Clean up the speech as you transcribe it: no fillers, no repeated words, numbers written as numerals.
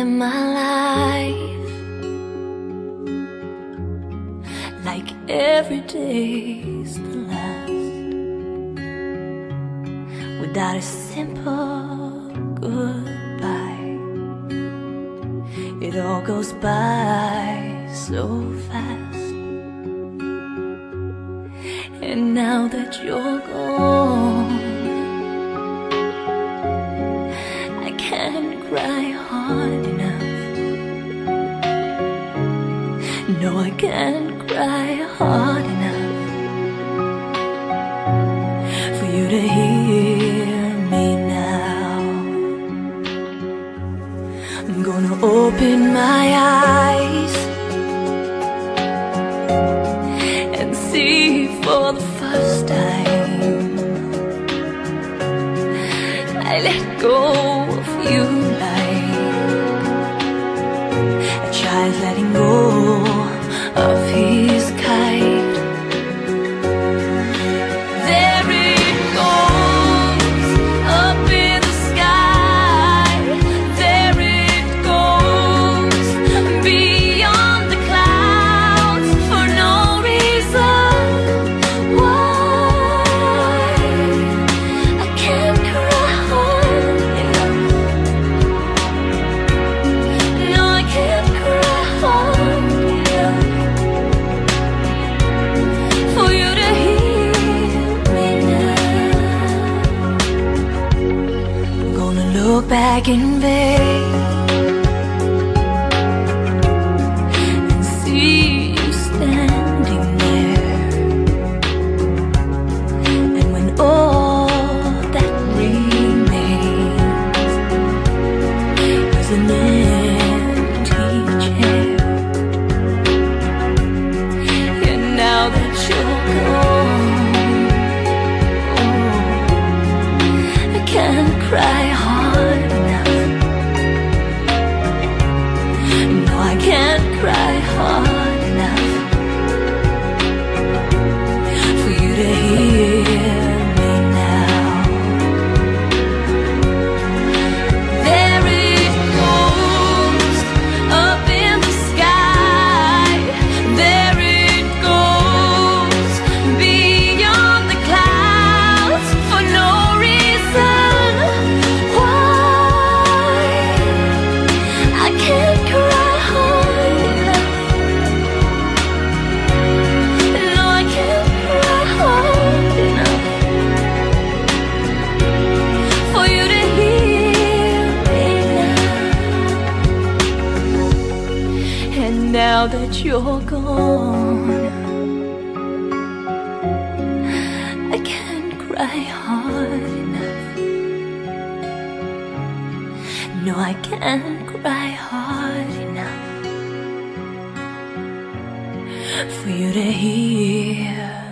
in my life, like every day's the last, without a simple goodbye. It all goes by so fast, and now that you're gone, I can't cry hard enough. No, I can't cry hard enough for you to hear me now. I'm gonna open my eyes and see for the first time. I let go of you like a child letting go of his kite. There it goes, up in the sky. There it goes, beyond the clouds, for no reason. Why I can't cry hard enough. No, I can't cry hard enough for you to hear me now. I'm gonna look back in vain and see you standing there. And when all that remains is an empty chair, and now that you're gone, oh, I can't cry hard enough. No, I can't cry hard enough for you to hear me now. There it goes, up in the sky. There it goes, beyond the clouds, for no reason. Why I can't cry hard enough. No, I can't cry hard enough for you to hear me now. And now that you're gone, I can't cry hard enough. No, I can't cry hard enough for you to hear